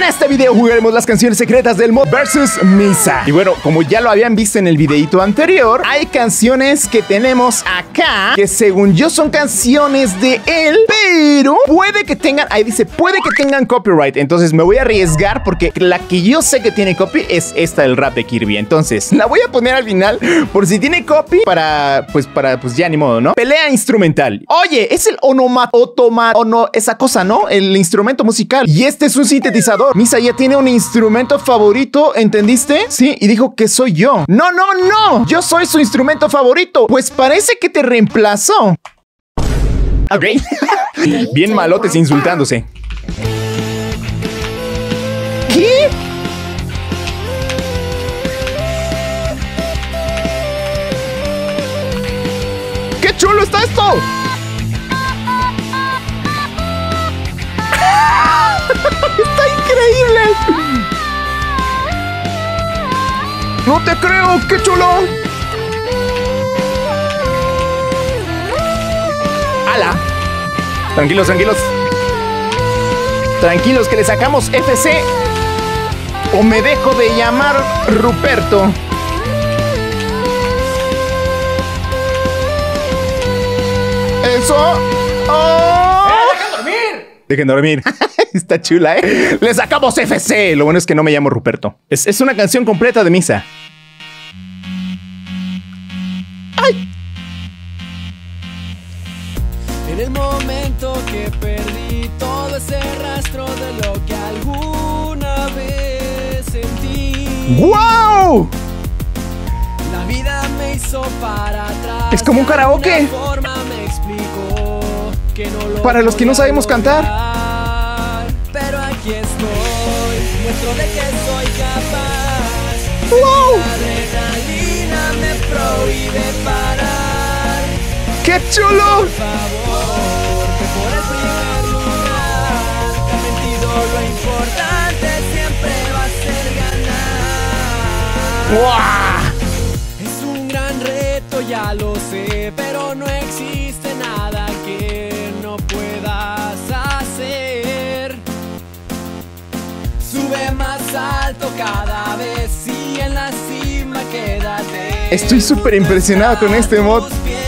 este video jugaremos las canciones secretas del mod versus Misa. Y bueno, como ya lo habían visto en el videito anterior, hay canciones que tenemos acá que según yo son canciones de él, pero puede que tengan, ahí dice, puede que tengan copyright. Entonces me voy a arriesgar porque la que yo sé que tiene copy es esta del rap de Kirby. Entonces la voy a poner al final por si tiene copy para pues ya ni modo, ¿no? Pelea instrumental. Oye, es el esa cosa, ¿no? El instrumento musical. Y este es un sintetizador. Misa ya tiene un instrumento favorito, ¿entendiste? Sí, y dijo que soy yo. No, no, no. Yo soy su instrumento favorito. Pues parece que te reemplazó. Ok. Bien malotes insultándose. ¿Qué? ¡Qué chulo está esto! ¡Está increíble! ¡No te creo! ¡Qué chulo! ¡Hala! Tranquilos, tranquilos. Tranquilos que le sacamos FC. O me dejo de llamar Ruperto. Eso. ¡Oh! ¡Dejen dormir! Dejen dormir. Está chula, ¿eh? Le sacamos FC. Lo bueno es que no me llamo Ruperto. Es una canción completa de Misa. ¡Ay! En el momento que perdí todo ese rastro de lo que alguna vez sentí. ¡Wow! La vida me hizo para atrás. Es como un karaoke. Para los que no sabemos cantar. Pero aquí estoy, muestro de que soy capaz. ¡Wow! La adrenalina me prohíbe parar. ¡Qué chulo! Por favor, que por el primer lugar. Te he mentido, lo importante siempre va a ser ganar. ¡Wow! Es un gran reto, ya lo sé, pero no existe nada que no puedas hacer. Sube más alto cada vez y en la cima quédate. Estoy súper impresionado con este mod.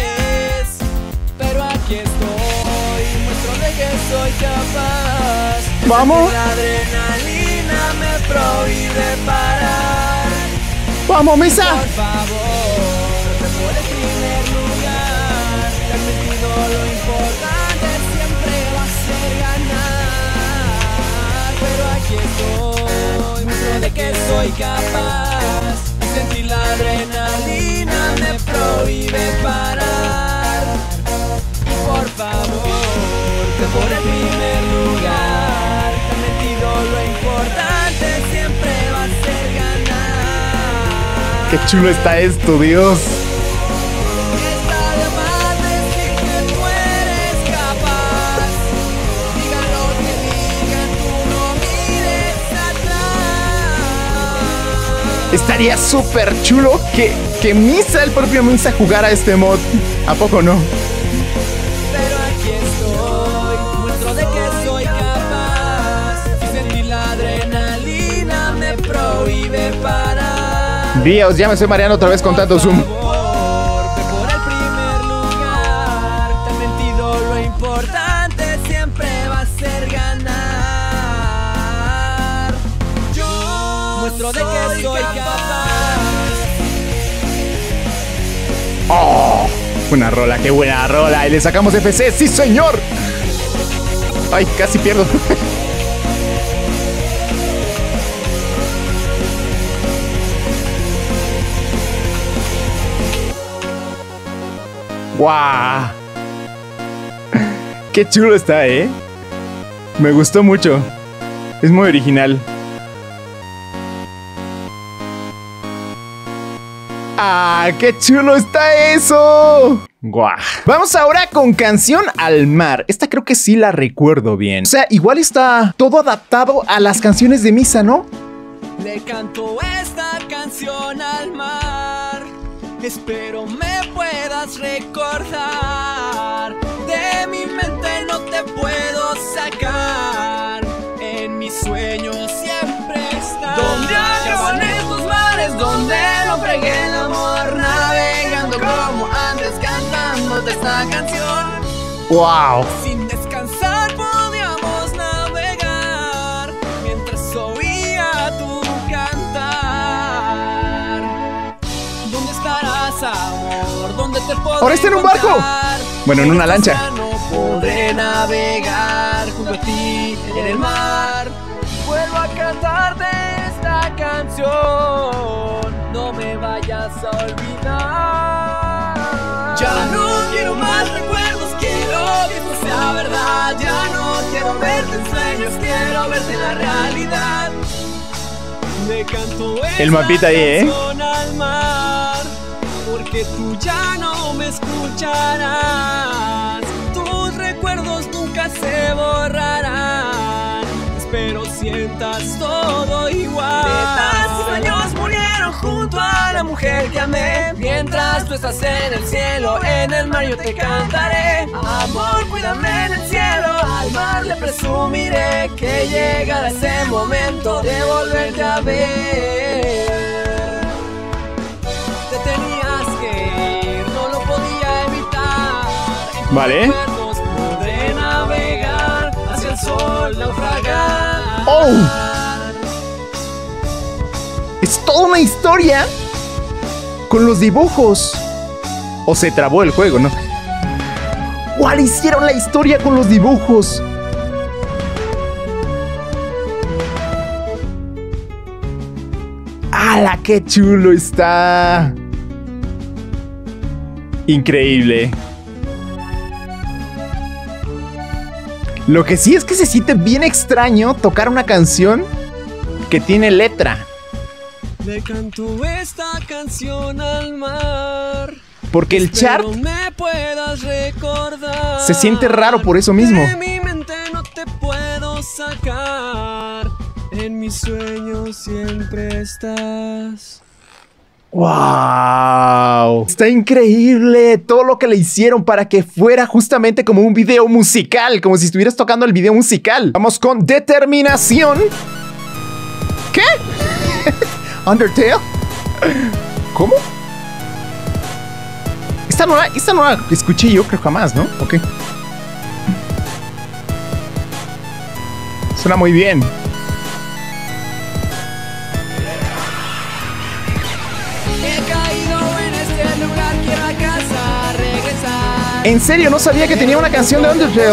Pero aquí estoy, muestro de que soy capaz. Vamos. La adrenalina me prohíbe parar. Vamos, Misa. Por favor, por el primer lugar. Te he mentido, lo importante siempre va a ser ganar. Pero aquí estoy, muestro de que soy capaz. Sentir la adrenalina me prohíbe parar. Por favor, que por el primer lugar. Te he mentido, lo importante siempre va a ser ganar. ¡Qué chulo está esto, Dios! Está de más decir que tú eres capaz. Digan lo que digan, tú no mires atrás. Estaría súper chulo que Misa, el propio Misa, jugara este mod. ¿A poco no? Pero aquí estoy, muestro de que soy capaz. Sentir la adrenalina me prohíbe parar. Dios, ya me estoy mareando otra vez con tanto zoom. Por el primer lugar. Te he mentido, lo importante siempre va a ser ganar. Yo muestro de que soy capaz. ¡Oh! Buena rola, qué buena rola. Y le sacamos FC, ¡sí, señor! ¡Ay, casi pierdo! ¡Guau! ¡Qué chulo está, eh! Me gustó mucho. Es muy original. ¡Ah, qué chulo está eso! ¡Guau! Vamos ahora con Canción al Mar. Esta creo que sí la recuerdo bien. O sea, igual está todo adaptado a las canciones de Misa, ¿no? Le canto esta canción al mar. Espero me puedas recordar. De mi mente no te puedo sacar. En mis sueños esta canción. ¡Wow! Sin descansar podíamos navegar mientras oía tu cantar. ¿Dónde estarás, amor? ¿Dónde te podré ¡Ahora está en un barco! encontrar? Bueno, en una lancha. Ya no podré navegar junto a ti en el mar. Vuelvo a cantarte esta canción. No me vayas a olvidar. Ya no quiero más recuerdos, quiero que esto sea verdad. Ya no quiero verte en sueños, quiero verte en la realidad. Le canto el mapita ahí, canción al mar, porque tú ya no me escucharás. Tus recuerdos nunca se borrarán. Espero sientas todo igual. Tus años murieron junto a la mujer que amé. Mientras tú estás en el cielo, en el mar yo te cantaré. Amor, cuídame en el cielo. Al mar le presumiré que llegará ese momento de volverte a ver. Te tenías que ir, no lo podía evitar. Vale. Podré navegar hacia el sol, naufragar. ¡Oh! Es toda una historia con los dibujos. O se trabó el juego, ¿no? ¿Cuál hicieron la historia con los dibujos? ¡Hala, qué chulo está! Increíble. Lo que sí es que se siente bien extraño tocar una canción que tiene letra. Le canto esta canción al mar, porque el chart me puedas recordar. Se siente raro por eso mismo. De mi mente no te puedo sacar. En mis sueños siempre estás. ¡Wow! Está increíble todo lo que le hicieron para que fuera justamente como un video musical, como si estuvieras tocando el video musical. Vamos con Determinación. ¿Qué? ¿Undertale? ¿Cómo? Esta no la escuché yo, creo, jamás, ¿no? Ok. Suena muy bien. En serio, no sabía que tenía una canción de Undertale.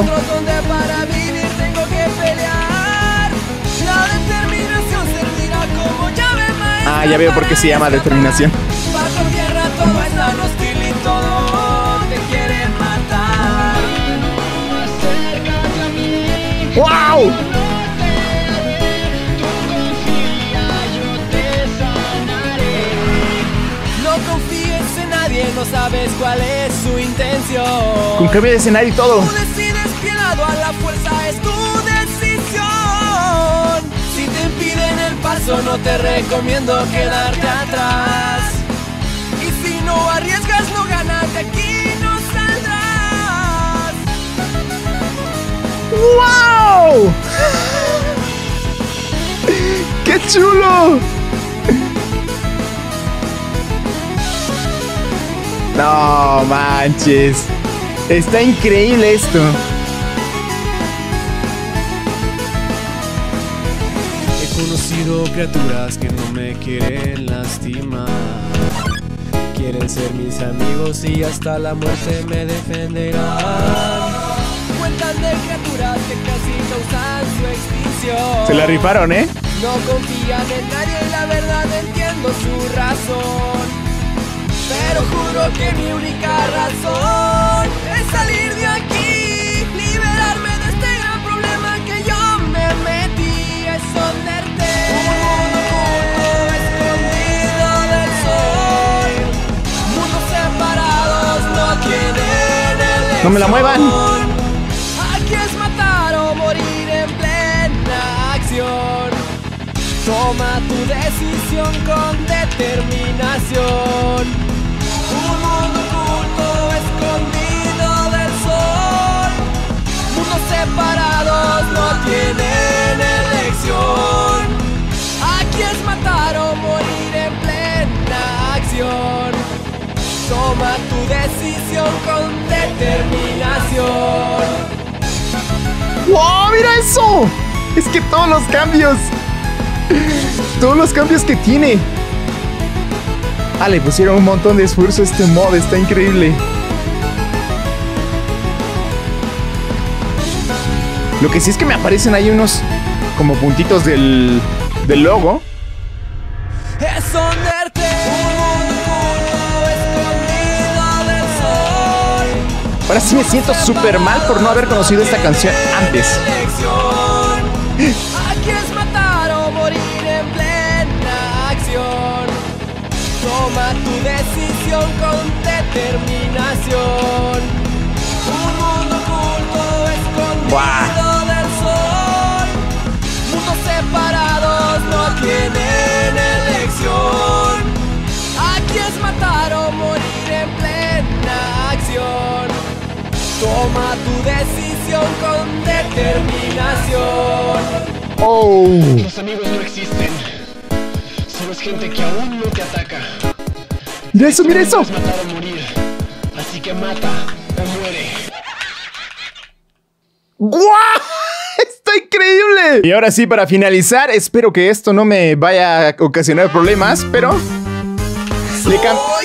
Ah, ya veo por qué se llama Determinación. ¡Wow! No sabes cuál es su intención. Con cambio de escenario y todo. Tú decides piedado, a la fuerza es tu decisión. Si te impiden el paso, no te recomiendo quedarte atrás. Y si no arriesgas, no ganas, de aquí no saldrás. ¡Wow! ¡Qué chulo! No manches. Está increíble esto. He conocido criaturas que no me quieren lastimar. Quieren ser mis amigos y hasta la muerte me defenderán. Cuentan de criaturas que casi causan su extinción. Se la rifaron, ¿eh? No confían en nadie y la verdad entiendo su razón. Pero juro que mi única razón es salir de aquí, liberarme de este gran problema que yo me metí, esconderte. Un mundo escondido del sol, mundos separados no tienen elección. No me la muevan. Aquí es matar o morir en plena acción. Toma tu decisión con determinación. Un mundo oculto escondido del sol. Mundos separados no tienen elección. Aquí es matar o morir en plena acción. Toma tu decisión con determinación. ¡Wow! ¡Mira eso! Es que todos los cambios que tiene. Ah, le pusieron un montón de esfuerzo a este mod. Está increíble. Lo que sí es que me aparecen ahí unos como puntitos del logo. Esconderte escondido del sol. Ahora sí me siento súper mal por no haber conocido esta canción antes. Aquí es matar o morir en plena acción. Toma tu decisión con determinación. Un mundo oculto escondido del sol. Mundos separados no tienen elección. Aquí es matar o morir en plena acción. Toma tu decisión con determinación. Oh. Los amigos no existen. Solo es gente que aún no te ataca. Mira eso, mira eso. Es matar o morir. Así que mata o muere. ¡Guau! ¡Está increíble! Y ahora sí, para finalizar, espero que esto no me vaya a ocasionar problemas, pero... Soy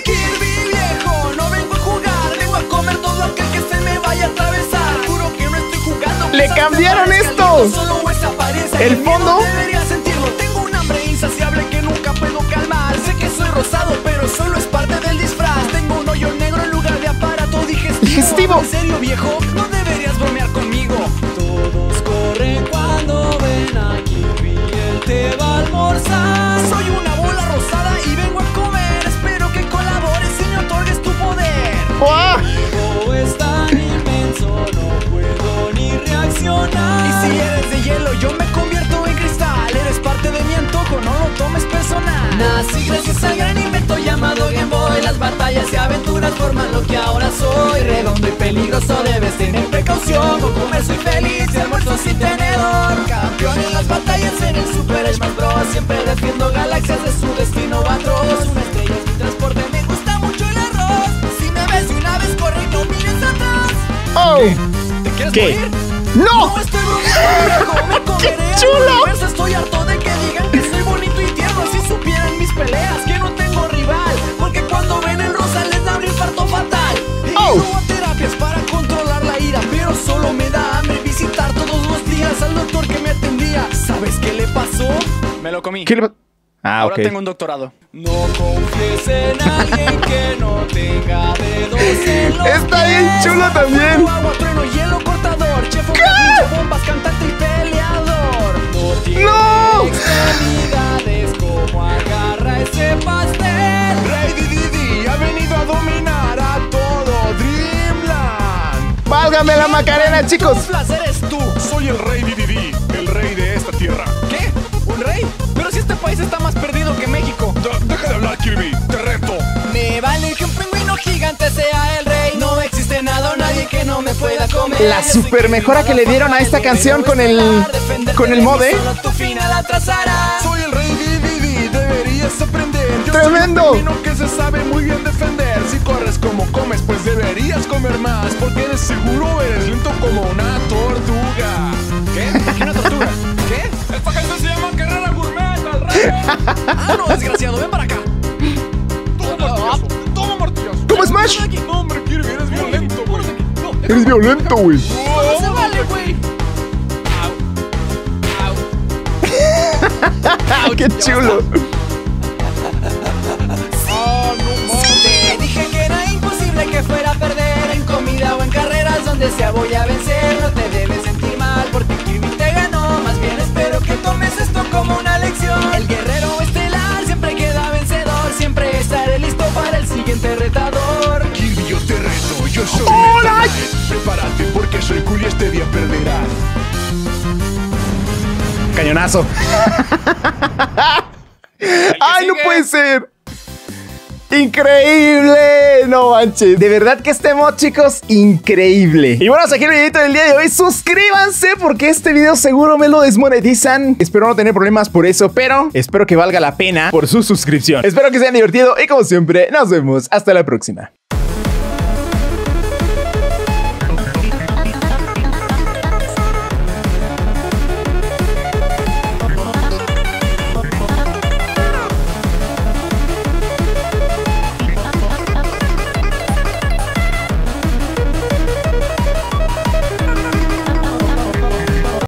Kirby viejo, no vengo a jugar, vengo a comer todo aquel que se me vaya a atravesar. Juro que no estoy jugando. ¡Le cambiaron esto! Solo esa apariencia. El fondo. Debería sentirlo. Tengo un hambre insaciable que nunca puedo calmar. Sé que soy rosado, pero solo es parte del disfraz. Tengo un hoyo negro en lugar de aparato digestivo. ¿En serio, viejo? No deberías bromear conmigo. Todos corren cuando ven a Kirby, él te va a almorzar. Soy una bola rosada y vengo a comer. Espero que colabores y me otorgues tu poder. ¡Guau! El juego es tan inmenso, no puedo ni reaccionar. Y si eres de hielo, yo me convierto en cristal. Eres parte de mi antojo, no lo tomes personal. Nací gracias al gran invento llamado Game Boy. Las batallas y aventuras forman lo que ahora soy. Redondo y peligroso, debes tener precaución. Con comer soy feliz y almuerzo sin tenedor. Campeón en las batallas en el Super Smash Bros. Siempre defiendo galaxias de su destino atroz. Una estrella es mi transporte, me gusta mucho el arroz. Si me ves de una vez, corre y no mires atrás. ¡Oh! ¿Te quieres ¿Qué? morir? ¡No! No estoy bromeando, me comeré ¡Qué al chulo! universo. Estoy harto de que digan que soy bonito y tierno. Si supieran mis peleas, que no tengo rival. Porque cuando ven el rosa les da un infarto fatal. He Oh. ido a terapias para controlar la ira, pero solo me da hambre visitar todos los días al doctor que me atendía. ¿Sabes qué le pasó? Me lo comí. ¿Qué le va- Ah, Ahora ok. tengo un doctorado. No confíes en alguien que no tenga dedos en los Está bien pies. chulo también. Fuego, agua, trueno, hielo cortador. Chef, ninja, bombas, cantante y peleador. No tiene ¡No! extremidades como agarra ese pastel. Rey Didi ha venido a dominar a todo Dreamland. ¡Válgame la Macarena, chicos! ¿Qué placer eres tú? Soy el rey Didi, el rey de esta tierra. ¿Qué? ¿Un rey? Pero si este país está más perdido que México. Deja de hablar, Kirby, te reto. Me vale que un pingüino gigante sea el rey. No existe nada o nadie que no me pueda comer. La super mejora que le dieron a esta canción con el mod, ¿eh? Solo tu final atrasarás. Soy el rey Didi, deberías aprender. Yo ¡Tremendo! soy un pingüino que se sabe muy bien defender. Si corres como comes, pues deberías comer más. Porque eres seguro, eres lento como una tortuga. ¿Qué? ¿Qué una tortuga? ¿Qué? Esta canción se llama Carrera Gourmet, al rey. Ah, no, desgraciado, ven para acá. Toma martillazo. ¿Cómo Smash? No, hombre, Kirby, eres violento, güey. Eres violento, güey. No se vale, güey. ¡Qué chulo! Te dije que era imposible que fuera a perder en comida o en carreras donde sea voy a vencer. No te debes sentir mal porque Kirby te ganó. Más bien espero que tomes esto como una lección. El guerrero estelar siempre queda vencedor. Siempre estaré listo para el siguiente retador. Kirby, yo te reto, yo soy ¡Hola! Meta Man. Prepárate porque soy cool y este día perderás. Cañonazo. ¡Ay, no puede ser! ¡Increíble! No manches. De verdad que este mod, chicos, increíble. Y bueno, hasta aquí el videito del día de hoy. Suscríbanse porque este video seguro me lo desmonetizan. Espero no tener problemas por eso, pero espero que valga la pena por su suscripción. Espero que se hayan divertido y como siempre, nos vemos hasta la próxima.